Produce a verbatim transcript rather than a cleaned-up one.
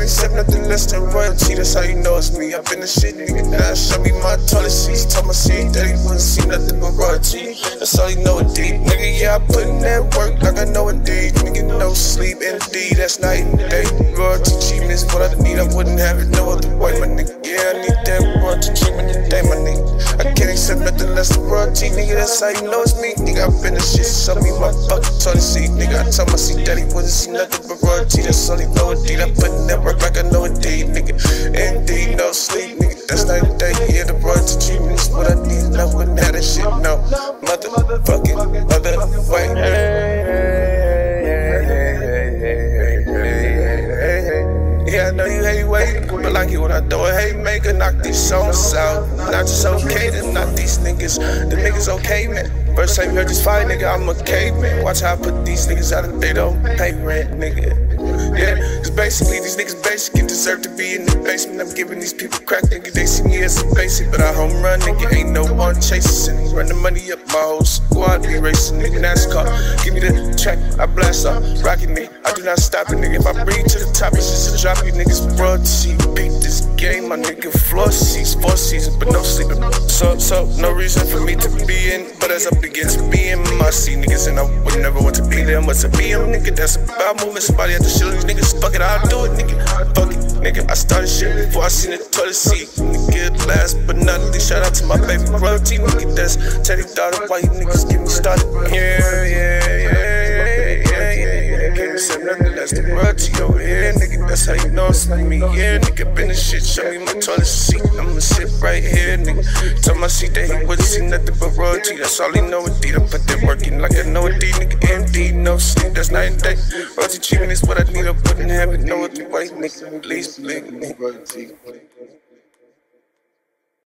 accept nothing less than royalty. That's how you know it's me. I've been the shit, nigga. Now show me my toilet seats. Told my seat that he wouldn't see nothing but royalty. That's all you know indeed, nigga. Yeah, I put in that work like I know indeed. Nigga, no sleep indeed. That's night and day. Royalty treatment is what I need. I wouldn't have it no other way, my nigga. Yeah, I need that royalty treatment today, my nigga. I can't accept nothing less than royalty, nigga. That's how you know it's me, nigga. I've been the shit. Show me my fucking toilet seat, nigga. I told my seat that he wouldn't see nothing but royalty. That's all he know indeed. I put in that work like I know indeed, nigga. Indeed, no sleep, nigga. That's night and day. Yeah, the royalty treatment is what I need. I wouldn't have that shit, no. Motherfucking other way. Yeah, I know you hate waiting, but like it when I do it. Hey, maker, knock these songs out. Not just okay to knock these niggas. The niggas okay, man. First time you heard this fight, nigga, I'm a caveman. Watch how I put these niggas out if they don't pay rent, nigga. Yeah, cause basically these niggas basic and deserve to be in the basement. I'm giving these people crack, nigga. They see me as a basic, but I home run, nigga. Ain't no one chasing. Run the money up, my whole squad be racing, nigga. NASCAR, give me the track, I blast off, rockin' it. I do not stop it, nigga. If I breathe to the top, it's just a drop. You niggas royalty, beat this game, my nigga. Floor seats, four seasons, but no sleeping. So, so no reason for me to be in, but as I begin to be in my seat, niggas, and I would never want to be them, but to be them, nigga. That's about moving somebody at the shit. These niggas, fuck it, I'll do it, nigga. Fuck it, nigga. I started shit before I seen the toilet seat, nigga. Last but not least, shout out to my baby royalty, nigga. That's Teddy daughter. Why you niggas get me started? Yeah, yeah, yeah, yeah, yeah, yeah. Can't accept nothing less than royalty over here, nigga. That's how you know it's like me. Yeah, nigga, been the shit. Show me my toilet seat. I'ma sit right here, nigga. Tell my seat that he wouldn't see nothing but royalty. That's all he know indeed. I put that work in like I know indeed, nigga. Indeed, no sleep. That's night and day. Royalty treatment is what I need. I wouldn't have it no other way, nigga. Please believe me.